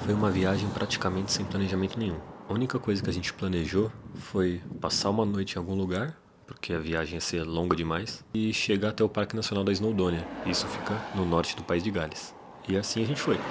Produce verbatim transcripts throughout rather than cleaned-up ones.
Foi uma viagem praticamente sem planejamento nenhum. A única coisa que a gente planejou foi passar uma noite em algum lugar, porque a viagem ia ser longa demais, e chegar até o Parque Nacional da Snowdonia. Isso fica no norte do país de Gales. E assim a gente foi.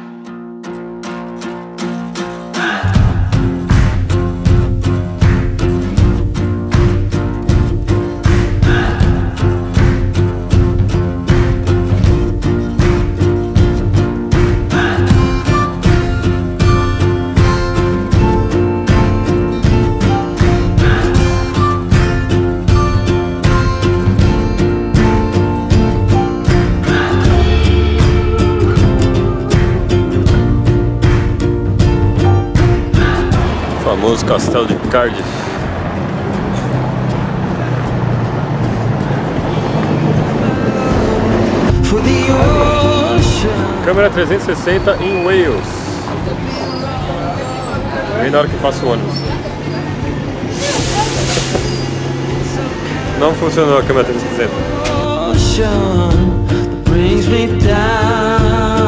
Famoso castelo de Cardiff. Câmera trezentos e sessenta em Wales. Bem na hora que passa o ônibus. Não funcionou a câmera trezentos e sessenta.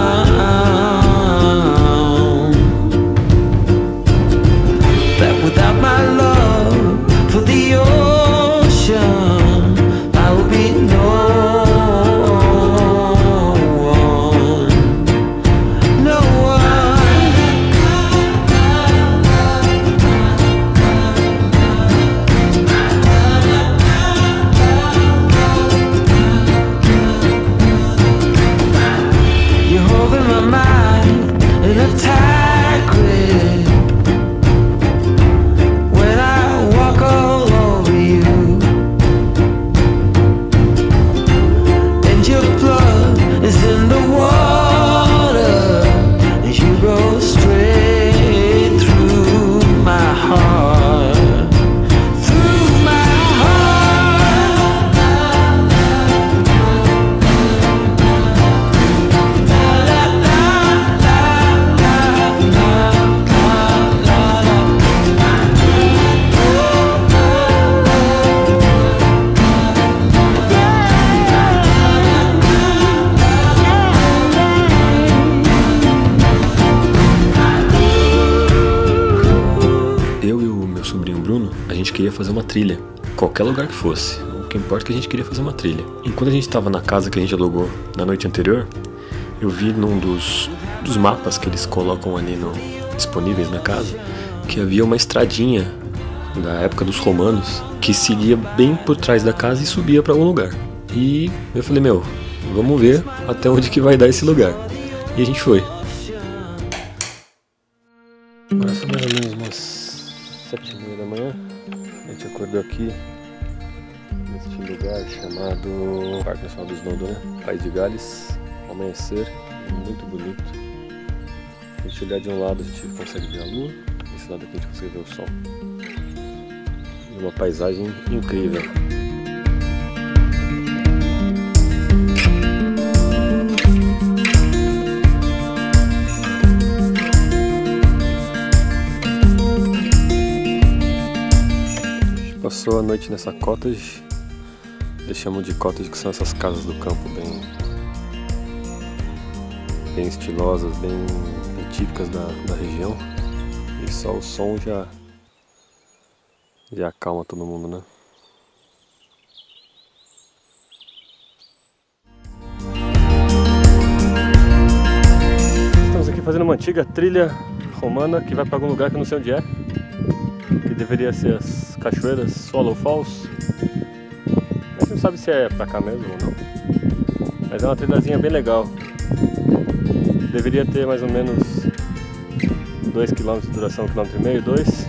Without my love for the ocean, I will be no one, no one. You're holding my mind in a tight grip. A gente queria fazer uma trilha, qualquer lugar que fosse, o que importa é que a gente queria fazer uma trilha. Enquanto a gente estava na casa que a gente alugou na noite anterior, eu vi num dos, dos mapas que eles colocam ali no, disponíveis na casa, que havia uma estradinha da época dos romanos que seguia bem por trás da casa e subia para algum lugar. E eu falei, meu, vamos ver até onde que vai dar esse lugar. E a gente foi. Agora são mais ou menos umas sete e meia da manhã. A gente acordou aqui neste lugar chamado Parque Nacional do Snowdonia, País de Gales. Amanhecer muito bonito. Se a gente olhar de um lado a gente consegue ver a lua, desse lado aqui a gente consegue ver o sol. E uma paisagem incrível. Passou a noite nessa cottage, eles chamam de cottage, que são essas casas do campo bem, bem estilosas, bem, bem típicas da, da região, e só o som já, já acalma todo mundo, né? Estamos aqui fazendo uma antiga trilha romana que vai para algum lugar que eu não sei onde é, que deveria ser as cachoeiras Swallow Falls. A gente não sabe se é pra cá mesmo ou não, mas é uma trilhazinha bem legal. Deveria ter mais ou menos dois quilômetros de duração, um quilômetro e meio, dois.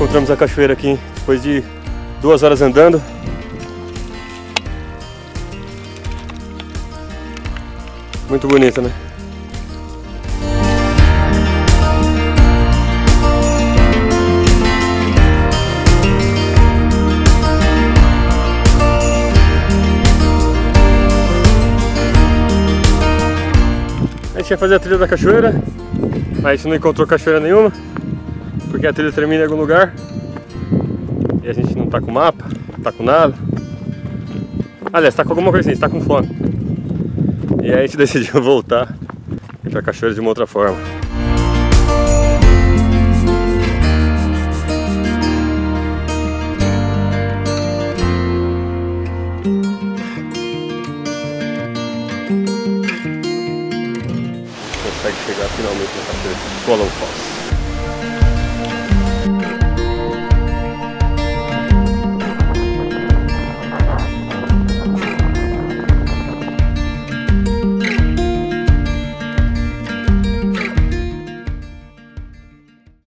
Encontramos a cachoeira aqui, hein? Depois de duas horas andando. Muito bonita, né? A gente ia fazer a trilha da cachoeira, mas a gente não encontrou cachoeira nenhuma, porque a trilha termina em algum lugar e a gente não tá com mapa, não tá com nada. Aliás, tá com alguma coisa assim, tá com fome. E aí a gente decidiu voltar e ir pra cachoeira de uma outra forma. Consegue chegar finalmente na cachoeira de Colombo Falls.